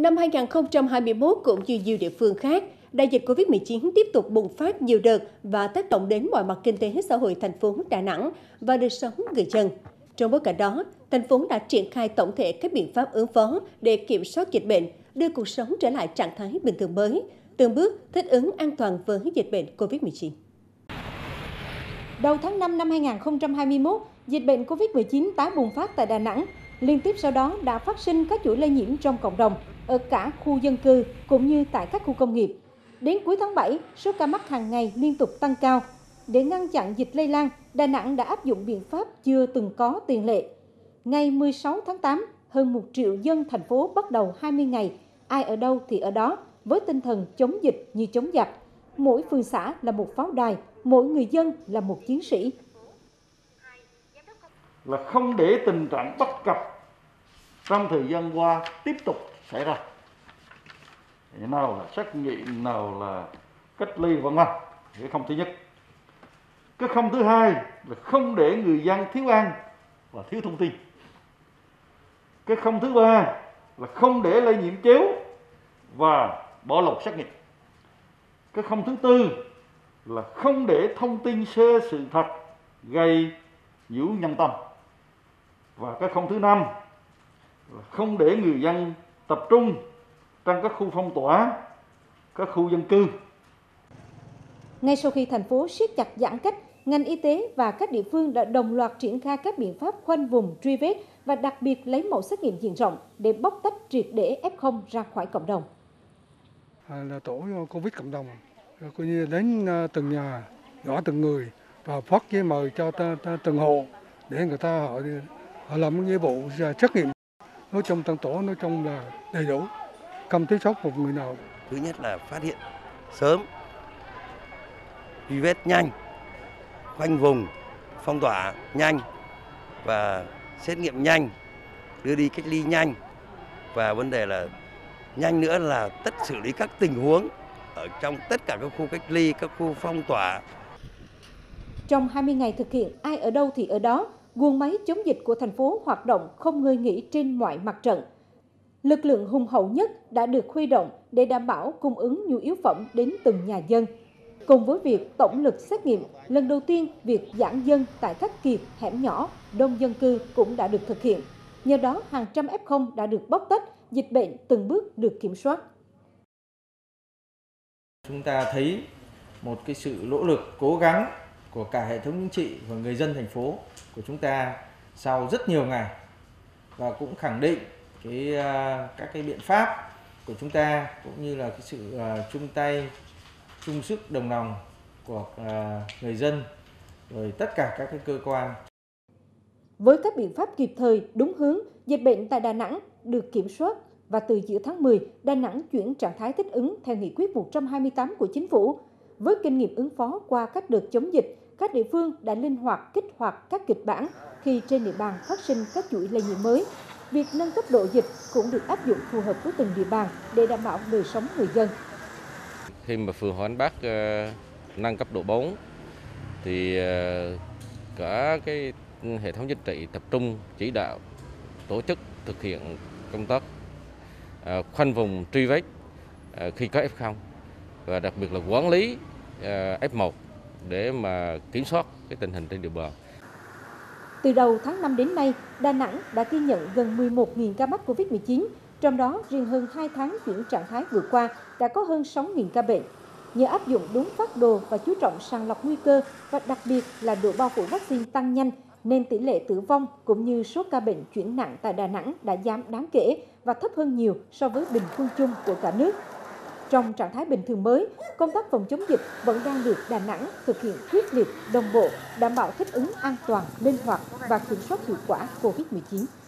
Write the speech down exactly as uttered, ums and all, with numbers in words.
Năm hai nghìn không trăm hai mươi mốt cũng như nhiều địa phương khác, đại dịch Covid mười chín tiếp tục bùng phát nhiều đợt và tác động đến mọi mặt kinh tế xã hội thành phố Đà Nẵng và đời sống người dân. Trong bối cảnh đó, thành phố đã triển khai tổng thể các biện pháp ứng phó để kiểm soát dịch bệnh, đưa cuộc sống trở lại trạng thái bình thường mới, từng bước thích ứng an toàn với dịch bệnh Covid mười chín. Đầu tháng năm năm hai nghìn không trăm hai mươi mốt, dịch bệnh Covid mười chín tái bùng phát tại Đà Nẵng. Liên tiếp sau đó đã phát sinh các chuỗi lây nhiễm trong cộng đồng, ở cả khu dân cư cũng như tại các khu công nghiệp. Đến cuối tháng bảy, số ca mắc hàng ngày liên tục tăng cao. Để ngăn chặn dịch lây lan, Đà Nẵng đã áp dụng biện pháp chưa từng có tiền lệ. Ngày mười sáu tháng tám, hơn một triệu dân thành phố bắt đầu hai mươi ngày, ai ở đâu thì ở đó, với tinh thần chống dịch như chống giặc. Mỗi phường xã là một pháo đài, mỗi người dân là một chiến sĩ. Là không để tình trạng bất cập trong thời gian qua tiếp tục xảy ra. Nào là xét nghiệm, nào là cách ly vân vân. Cái không thứ nhất. Cái không thứ hai là không để người dân thiếu ăn và thiếu thông tin. Cái không thứ ba là không để lây nhiễm chéo và bỏ lọt xét nghiệm. Cái không thứ tư là không để thông tin sai sự thật gây nhiễu nhân tâm. Và cái không thứ năm là không để người dân tập trung trong các khu phong tỏa, các khu dân cư. Ngay sau khi thành phố siết chặt giãn cách, ngành y tế và các địa phương đã đồng loạt triển khai các biện pháp khoanh vùng, truy vết và đặc biệt lấy mẫu xét nghiệm diện rộng để bóc tách triệt để ép không ra khỏi cộng đồng. À, là tổ Covid cộng đồng, coi như đến từng nhà, gõ từng người và phát giấy mời cho ta, ta, từng hộ để người ta họ, họ làm nghĩa vụ xét nghiệm. Nói chung tăng tổ nói chung là đầy đủ, không thiếu sót một người nào. Thứ nhất là phát hiện sớm, truy vết nhanh, khoanh vùng, phong tỏa nhanh và xét nghiệm nhanh, đưa đi cách ly nhanh. Và vấn đề là nhanh nữa là tất xử lý các tình huống ở trong tất cả các khu cách ly, các khu phong tỏa. Trong hai mươi ngày thực hiện ai ở đâu thì ở đó, guồng máy chống dịch của thành phố hoạt động không ngơi nghỉ trên mọi mặt trận. Lực lượng hùng hậu nhất đã được huy động để đảm bảo cung ứng nhu yếu phẩm đến từng nhà dân. Cùng với việc tổng lực xét nghiệm, lần đầu tiên việc giãn dân tại các kiệt, hẻm nhỏ, đông dân cư cũng đã được thực hiện. Nhờ đó, hàng trăm ép không đã được bóc tách, dịch bệnh từng bước được kiểm soát. Chúng ta thấy một cái sự nỗ lực, cố gắng của cả hệ thống chính trị và người dân thành phố của chúng ta sau rất nhiều ngày, và cũng khẳng định cái các cái biện pháp của chúng ta cũng như là cái sự uh, chung tay, chung sức đồng lòng của uh, người dân rồi tất cả các cái cơ quan. Với các biện pháp kịp thời, đúng hướng, dịch bệnh tại Đà Nẵng được kiểm soát và từ giữa tháng mười, Đà Nẵng chuyển trạng thái thích ứng theo nghị quyết một trăm hai mươi tám của Chính phủ. Với kinh nghiệm ứng phó qua các đợt chống dịch, các địa phương đã linh hoạt kích hoạt các kịch bản khi trên địa bàn phát sinh các chuỗi lây nhiễm mới. Việc nâng cấp độ dịch cũng được áp dụng phù hợp với từng địa bàn để đảm bảo đời sống người dân. Khi mà phường Hòa An Bắc uh, nâng cấp độ bốn thì uh, cả cái hệ thống chính trị tập trung chỉ đạo tổ chức thực hiện công tác uh, khoanh vùng truy vết uh, khi có ép không và đặc biệt là quản lý uh, ép một để mà kiểm soát cái tình hình trên địa bàn. Từ đầu tháng năm đến nay, Đà Nẵng đã ghi nhận gần mười một nghìn ca mắc Covid mười chín, trong đó riêng hơn hai tháng chuyển trạng thái vừa qua đã có hơn sáu nghìn ca bệnh. Nhờ áp dụng đúng phác đồ và chú trọng sàng lọc nguy cơ và đặc biệt là độ bao phủ vaccine tăng nhanh, nên tỷ lệ tử vong cũng như số ca bệnh chuyển nặng tại Đà Nẵng đã giảm đáng kể và thấp hơn nhiều so với bình quân chung của cả nước. Trong trạng thái bình thường mới, công tác phòng chống dịch vẫn đang được Đà Nẵng thực hiện quyết liệt, đồng bộ, đảm bảo thích ứng an toàn, linh hoạt và kiểm soát hiệu quả Covid mười chín.